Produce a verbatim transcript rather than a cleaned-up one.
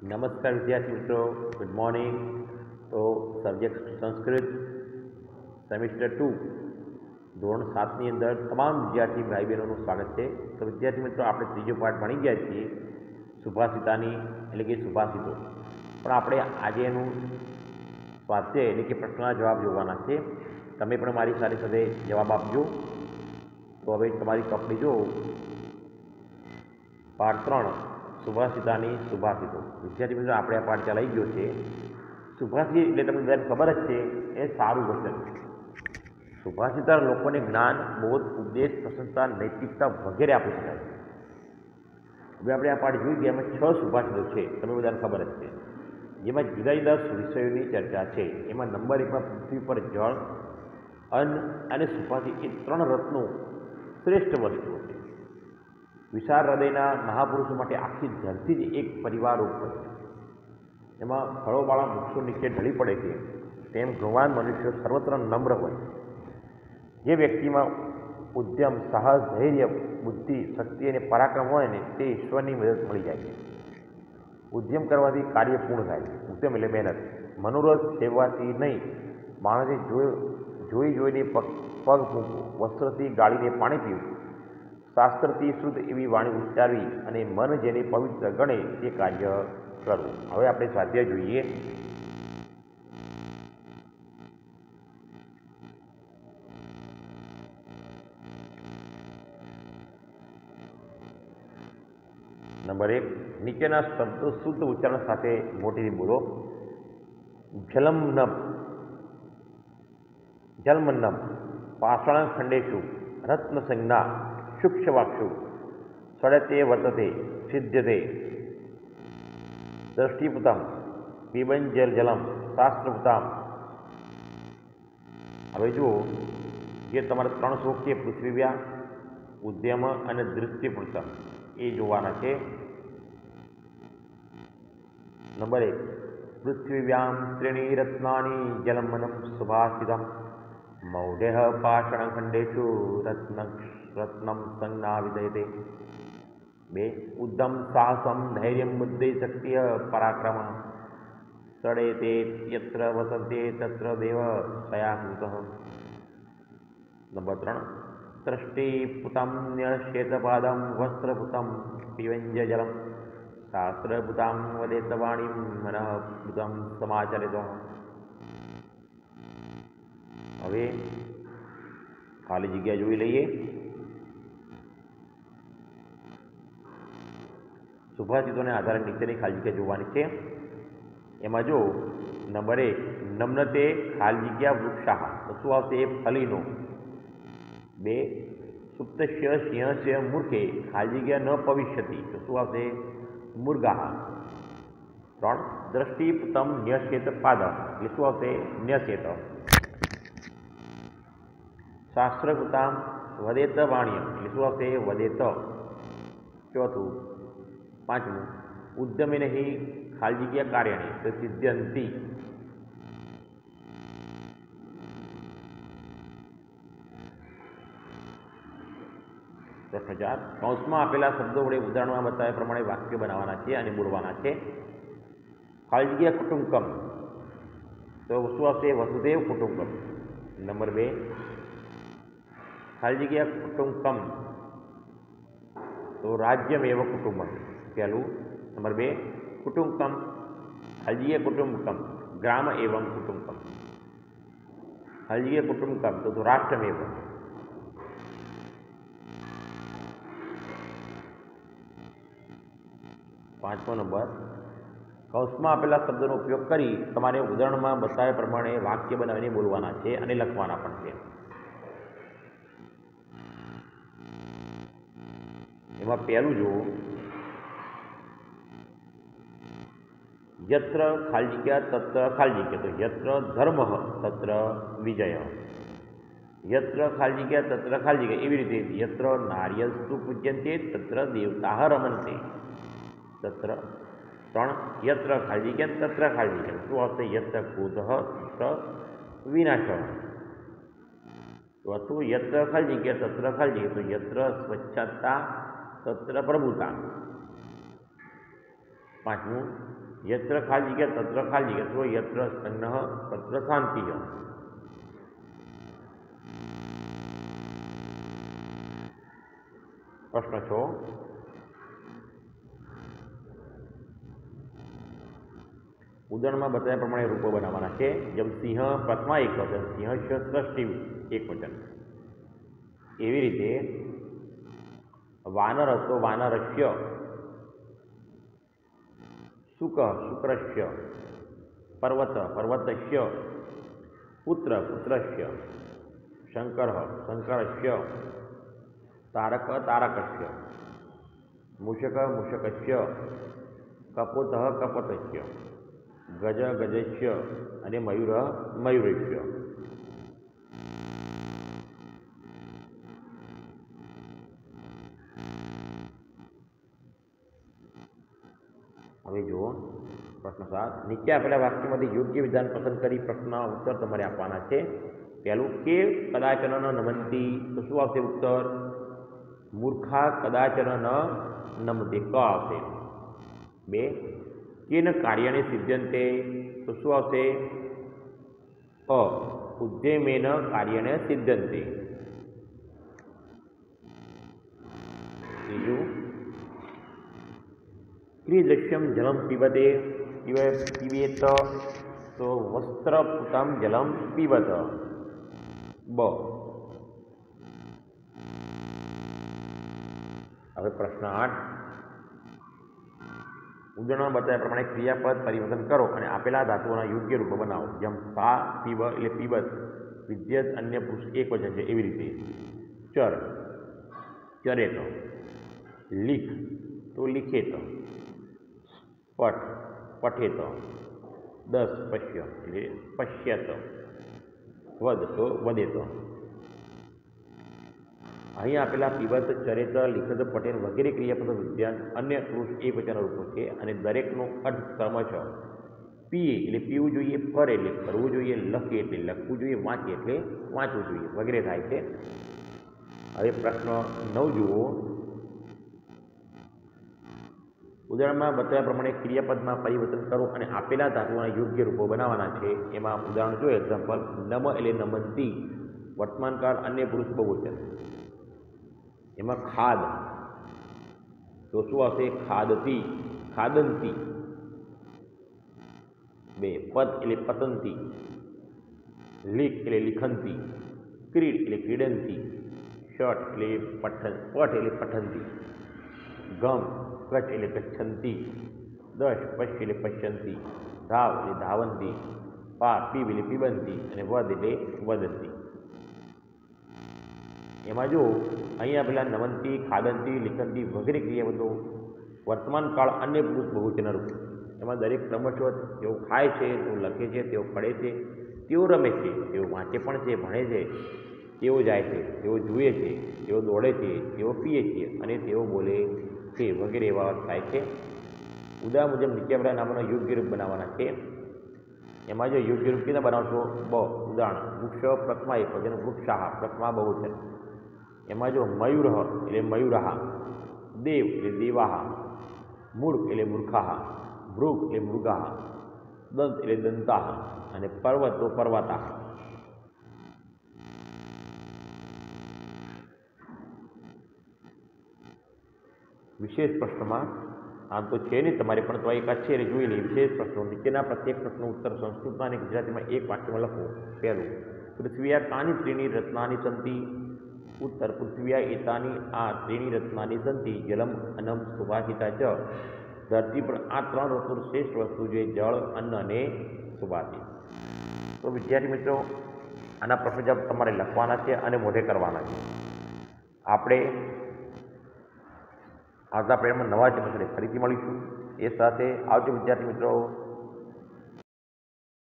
નમસ્કાર વિદ્યાર્થી મિત્રો, ગુડ મોર્નિંગ. તો સબ્જેક્ટ સંસ્કૃત સેમિસ્ટર ટુ ધોરણ સાતની અંદર તમામ વિદ્યાર્થી ભાઈ બહેનોનું સ્વાગત છે. તો વિદ્યાર્થી મિત્રો, આપણે ત્રીજો પાઠ ભણી ગયા છીએ સુભાષિતાની એટલે કે સુભાષિતો. પણ આપણે આજે એનું સ્વાધ્યાય એટલે કે પ્રશ્નના જવાબ જોવાના છે. તમે પણ મારી સાથે સાથે જવાબ આપજો. તો હવે તમારી કપડી જો પાઠ ત્રણ સુભાષિતાની સુભાષિતો. વિદ્યાર્થી મિત્રો, આપણે આ પાઠ ચલાવી ગયો છે. સુભાષિત એટલે તમને બધાને ખબર જ છે, એ સારું વચન. સુભાષિતા લોકોને જ્ઞાન, બોધ, ઉપદેશ, પ્રશંસા, નૈતિકતા વગેરે આપી શકાય. હવે આપણે આ પાઠ જોઈ ગયા, એમાં છ સુભાષિતો છે, તમને બધાને ખબર જ છે, જેમાં જુદા જુદા વિષયોની ચર્ચા છે. એમાં નંબર એકમાં પૃથ્વી પર જળ, અન્ન અને સુભાષિત એ ત્રણ રત્નો શ્રેષ્ઠ વસ્તુઓ છે. વિશાળ હૃદયના મહાપુરુષો માટે આખી ધરતી જ એક પરિવાર ઉપર છે. એમાં ફળોવાળા વૃક્ષો નીચે ઢળી પડે છે, તેમ ગુણવાન મનુષ્યો સર્વત્ર નમ્ર હોય. જે વ્યક્તિમાં ઉદ્યમ, સાહસ, ધૈર્ય, બુદ્ધિ, શક્તિ અને પરાક્રમ હોય ને, તે ઈશ્વરની મદદ મળી જાય છે. ઉદ્યમ કરવાથી કાર્ય પૂર્ણ થાય. ઉદ્યમ એટલે મહેનત. મનોરથ સેવવાથી નહીં, માણસે જોઈ જોઈને પગ પગ મૂકવું, વસ્ત્રથી ગાળીને પાણી પીવું, શાસ્ત્રથી શુદ્ધ એવી વાણી ઉચ્ચારવી અને મન જેને પવિત્ર ગણે તે કાર્ય કરવું. હવે આપણે સ્વાધ્યાય જોઈએ. નંબર એક, નીચેના શબ્દો શુદ્ધ ઉચ્ચારણ સાથે મોટીથી બોલો. જલમનમ, જલમન્નમ, પાષાણ ખંડેશુ, રત્નસંજ્ઞા, શુક્ષવાક્ષુ, સડતે વર્તતે, સિદ્ધતે, દ્રષ્ટિપુતમ, પીબંજલ જલમ, શાસ્ત્રપુતામ. હવે જુઓ, જે તમારા ત્રણ શ્લોક છે, પૃથ્વીવ્યા, ઉદ્યમ અને દૃષ્ટિપુતમ, એ જોવાના છે. નંબર એક, પૃથ્વીવ્યામ ત્રીણી રત્નાની જલમનમ સુભાષિતમ, મૌઢ્ય પાષાણખંડેષુ રત્ન રત્નમ સંજ્ઞા વિધયતે. બે, ઉદ્દમ સાહસમ ધૈર્યમ બુદ્ધિ શક્તિય પરાક્રમ, સડેતે યત્ર વસંતે તત્ર દેવ સયાકૃત. નંબર ત્રણ, દ્રષ્ટિપુતમ ન્યશ્ચેતપાદમ, વસ્ત્રપુતમ પીવંજ જલમ, શાસ્ત્રપુતામ વદેત વાણીમ, મનઃપુતમ સમાચરિત. હવે ખાલી જગ્યા જોઈ લઈએ. સુભાષિતોને આધારે નીચેની ખાલી જગ્યા જોવાની છે. એમાં જો નંબર એક, નમ્નતે ખાલી જગ્યા વૃક્ષા, તો શું આવશે? એ ફલીનો. બે, સુપ્તસ્ય સિંહસ્ય મૂર્ખે ખાલી જગ્યા ન ભવિષ્યતિ, તો શું આવશે? મુર્ગા. ત્રણ, દ્રષ્ટિપુતમ ન્યશ્ચેત પાદમ, એટલે શું આવશે? ન્યશ્ચેત. શાસ્ત્રકૃતામ વદેત વાણ્ય, એટલે શું આવશે? વદેત. ચોથું, પાંચમું, ઉદ્યમે નહીં ખાલી જગ્યા કાર્યણી, તો સિદ્ધ્યંતી. પ્રશ્ન ચાર, કૌંસમાં આપેલા શબ્દો વડે ઉદાહરણમાં બતાવ્યા પ્રમાણે વાક્ય બનાવવાના છે અને બોલવાના છે. ખાલી જગ્યા કુટુંબકમ, તો શું આવશે? વસુદેવ કુટુંબકમ. નંબર બે, ખાલી જગ્યા કુટુંબકમ, તો રાજ્યમ એવ કુટુંબમ. પહેલું. નંબર બે, કુટુંબકમ ખાલી જગ્યા કુટુંબકમ ગ્રામ એવમ કુટુંબકમ. ખાલી જગ્યા કુટુંબકમ, તો રાષ્ટ્રમ એવ. પાંચમો નંબર, કૌંસમાં આપેલા શબ્દોનો ઉપયોગ કરી તમારે ઉદાહરણમાં બતાવ્યા પ્રમાણે વાક્ય બનાવીને બોલવાના છે અને લખવાના પણ છે. એમાં પહેલું જુઓ, યત્ર ખાલી જગ્યા તત્ર ખાલી જગ્યા, તો યત્ર ધર્મ તત્ર વિજય. યત્ર ખાલી જગ્યા તત્ર ખાલી જગ્યા, એવી રીતે યત્ર નાર્યસ્તુ પૂજ્યંતે તત્ર દેવતા રમંતે. તત્ર. ત્રણ, યત્ર ખાલી જગ્યા તત્ર ખાલી જગ્યા, શું આવશે? યત્ર ક્રોધ તત્ર વિનાશ. ચોથું, યત્ર ખાલી જગ્યા તત્ર ખાલી જગ્યા, તો યત્ર સ્વચ્છતા તત્ર પ્રભુતા. પાંચમું, યત્ર ખાલી જગ્યા તત્ર ખાલી જગ્યા તો યત્ર સંગ્રહ તત્ર શાંતિ. પ્રશ્ન છ, ઉદાહરણમાં બતાવ્યા પ્રમાણે રૂપો બનાવવાના છે. જેમ સિંહ પ્રથમા એક વચન, સિંહ ષષ્ઠી એક વચન. એવી રીતે વાનર હતો વાનરસ્ય, શુક શુક્રસ્ય, પર્વત પર્વતસ્ય, પુત્ર પુત્રસ્ય, શંકર શંકરસ્ય, તારક તારકસ્ય, મૂષક મૂષકસ્ય, કપોત કપોતસ્ય, ગજ ગજસ્ય અને મયુર મયુરસ્ય. હવે જુઓ પ્રશ્ન સાત. નીચે આપેલા વાક્યમાંથી યોગ્ય વિધાન પસંદ કરી પ્રશ્નના ઉત્તર તમારે આપવાના છે. પહેલું, કે કદાચન ન નમંતી, તો શું આવશે ઉત્તર? મૂર્ખા કદાચન ન નમતે, ક આવશે. બે, કેન કાર્યને સિદ્ધ્યંતે, તો શું આવશે? અ, ઉદ્યમેન કાર્યને સિદ્ધ્યંતે. ત્રીજું, ક્રીદૃશ્યમ જલમ પીબતે, પીબેત, તો વસ્ત્રપૂતમ જલમ પીબત. બ. હવે પ્રશ્ન આઠ. ઉદાહરણમાં બતાવ્યા પ્રમાણે ક્રિયાપદ પરિવર્તન કરો અને આપેલા ધાતુઓના યોગ્ય રૂપો બનાવો. જેમ પા પીબ એટલે પીબત, વિદ્યત અન્ય પુરુષ એક વચન છે એવી રીતે. ચર ચરેત, લીખ તો લિખેત, પટ પઠેત, દસ પશ્ય એટલે પશ્યત, વદ તો વદેત. અહીં આપેલા પીબત, ચરેત, લિખત, પટેલ વગેરે ક્રિયાપદો વિદ્યાન અન્ય પુરુષ એક વચનના રૂપો છે અને દરેકનો અર્થ ક્રમશઃ પીએ એટલે પીવું જોઈએ, ફરે એટલે ફરવું જોઈએ, લખે એટલે લખવું જોઈએ, વાંચે એટલે વાંચવું જોઈએ વગેરે થાય છે. હવે પ્રશ્ન નવ જુઓ. ઉદાહરણમાં બતાવ્યા પ્રમાણે ક્રિયાપદમાં પરિવર્તન કરો અને આપેલા ધાતુઓના યોગ્ય રૂપો બનાવવાના છે. એમાં ઉદાહરણ જોઈએ. એક્ઝામ્પલ, નમ એટલે નમંતી, વર્તમાનકાળ અન્ય પુરુષ બહુવચન. એમાં ખાદ તો શું આવશે? ખાદતી, ખાદંતી. બે, પદ એટલે પતંતી, લીખ એટલે લિખંતી, ક્રીડ એટલે ક્રીડંતી, શટ એટલે પઠન પઠ એટલે પઠંતી, ગમ કચ્છ એટલે ગચ્છંતી, દશ પશ્ય એટલે પશ્યંતી, ધાવ એટલે ધાવંતી, પા પીબ એટલે પીબંતી અને વદ એટલે વદંતી. એમાં જો અહીંયા આપેલા નમંતી, ખાદંતી, લિખંતી વગેરે ક્રિયાપદો વર્તમાન કાળ અન્ય પુરુષ બહુવચનના રૂપ. એમાં દરેક ક્રમશઃ તેઓ ખાય છે, તેઓ લખે છે, તેઓ ફળે છે, તેઓ રમે છે, તેઓ વાંચે પણ છે, ભણે છે, તેઓ જાય છે, તેઓ જુએ છે, તેઓ દોડે છે, તેઓ પીએ છે અને તેઓ બોલે છે વગેરે એવા અર્થ થાય છે. ઉદાહરણ મુજબ નીચે આપણા નામોના યોગ્ય રૂપ બનાવવાના છે. એમાં જો યોગ્ય રૂપ કેના બનાવશો? બ. ઉદાહરણ, વૃક્ષ પ્રથમા એક વચન, વૃક્ષાહ પ્રથમા બહુવચન. એમાં જો મયુર એટલે મયુરાહ, દેવ એટલે દેવાહ, મૂળ એટલે મૂર્ખાહ, મૃગ એટલે મૃગાહ, દંત એટલે દંતાહ અને પર્વત તો પર્વતાહ. વિશેષ પ્રશ્નમાં આમ તો છે નહીં તમારે, પણ તો એક છે એટલે જોઈ લઈએ. વિશેષ પ્રશ્નો. નીચેના પ્રત્યેક પ્રશ્નો ઉત્તર સંસ્કૃતમાં અને ગુજરાતીમાં એક વાક્યમાં લખો. પહેલું, પૃથ્વીયા કાની ત્રીણી રત્નાની સંતિ. ઉત્તર, પૃથ્વીયા એતાની આ ત્રીણી રત્નાની સંતિ, જલમ અન્નમ સુભાષિતા ચ. ધરતી પર આ ત્રણ વસ્તુ શ્રેષ્ઠ વસ્તુ છે, જળ, અન્ન અને સુભાષિત. તો વિદ્યાર્થી મિત્રો, આના પ્રશ્નો જવાબ તમારે લખવાના છે અને મોઢે કરવાના છે. આપણે આવતા પ્રયત્નમાં નવા ચેપ્ટર સાથે ફરીથી મળીશું. એ સાથે આવજો વિદ્યાર્થી મિત્રો.